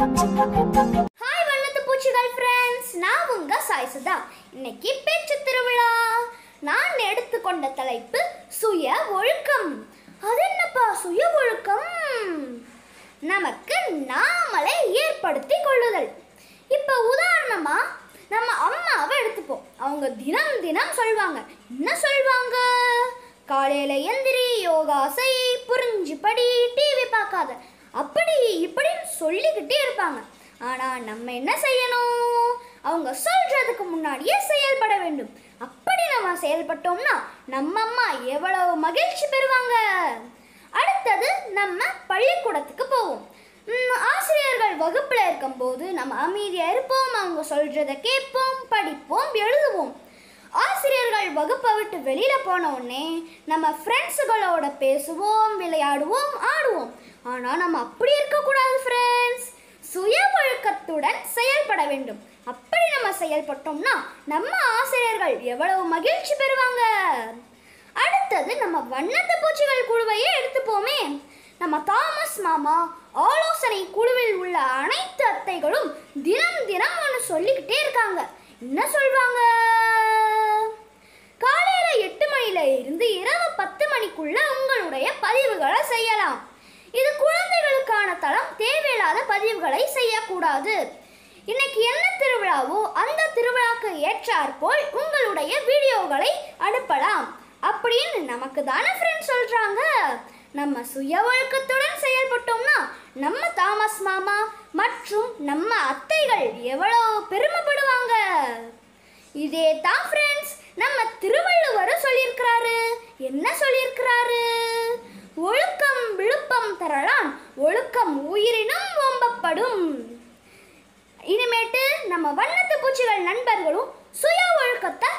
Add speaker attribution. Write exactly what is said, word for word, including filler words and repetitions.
Speaker 1: Hi வண்ணத்து பூச்சிகள் friends, நான் உங்க சாய் சுதா. இன்னைக்கு பேச்சு திருவிழா. நான் எடுத்துக்கொண்ட தலைப்பு சுய ஒழுக்கம். அது என்னப்பா சுய ஒழுக்கம்? நமக்கு நாமளே ஏற்படுத்தி கொள்ளுதல். இப்போ உதாரணமா நம்ம அம்மாவை எடுத்துப்போம். அவங்க தினம் தினம் சொல்வாங்க. என்ன சொல்வாங்க? காலையில எந்திரி, யோகா செய், புரிஞ்சு படி, டிவி பார்க்காத, அப்படி இப்படின்னு சொல்லிக்கிட்டே இருப்பாங்க. ஆனால் நம்ம என்ன செய்யணும்? அவங்க சொல்றதுக்கு முன்னாடியே செயல்பட வேண்டும். அப்படி நம்ம செயல்பட்டோம்னா நம்ம அம்மா எவ்வளவு மகிழ்ச்சி பெறுவாங்க. அடுத்தது நம்ம பள்ளிக்கூடத்துக்கு போவோம். ஆசிரியர்கள் வகுப்பில் இருக்கும்போது நம்ம அமைதியாக இருப்போம், அவங்க சொல்றதை கேட்போம், படிப்போம், எழுதுவோம். ஆசிரியர்கள் வகுப்பை விட்டு வெளியில் போன உடனே நம்ம ஃப்ரெண்ட்ஸுகளோட பேசுவோம், விளையாடுவோம், ஆடுவோம். ஆனால் நம்ம அப்படி இருக்கக்கூடாது ஃப்ரெண்ட்ஸ். சுய ஒழுக்கத்துடன் செயல்பட வேண்டும். அப்படி நம்ம செயல்பட்டோம்னா நம்ம ஆசிரியர்கள் எவ்வளவு மகிழ்ச்சி பெறுவாங்க. அடுத்தது நம்ம வண்ணத்து பூச்சிகள் குழுவையே எடுத்துப்போமே. நம்ம தாமஸ் மாமா ஆலோசனை குழுவில் உள்ள அனைத்து அத்தைகளும் தினம் தினம் ஒன்று சொல்லிக்கிட்டே இருக்காங்க. என்ன சொல்வாங்க? காலையில எட்டு மணில இருந்து இரவு பத்து மணிக்குள்ள உங்களுடைய பதிவுகளை செய்யலாம். இது குழந்தைகளுக்கான தளம். தேவையில்லாத பதிவுகளை செய்யக்கூடாது. இன்னைக்கு என்ன திருவிழாவோ அந்த திருவிழாக்கு ஏற்றாற்போல் உங்களுடைய வீடியோகளை அனுப்பலாம் அப்படின்னு நமக்கு தானே ஃப்ரெண்ட்ஸ் சொல்றாங்க. நம்ம சுய ஒழுக்கத்துடன் செயல்பட்டோம்னா நம்ம தாமஸ் மாமா மற்றும் நம்ம அத்தைகள் எவ்வளவு பெருமைப்படுவாங்க. இதே தான் ஃப்ரெண்ட்ஸ் நம்ம திருவள்ளுவர் சொல்லியிருக்கிறாரு. என்ன சொல்லியிருக்கிறாரு? ஒழுக்கம் விழுப்பம் தரலான், ஒழுக்கம் உயிரினும் ஓம்பப்படும். இனிமேட்டு நம்ம வண்ணத்து பூச்சிகள் நண்பர்களும் சுய ஒழுக்கத்தை